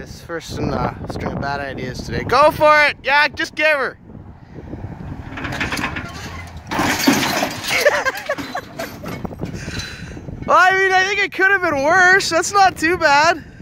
guys, first in a string of bad ideas today. Go for it! Yeah, just give her! Well, I mean, I think it could have been worse. That's not too bad.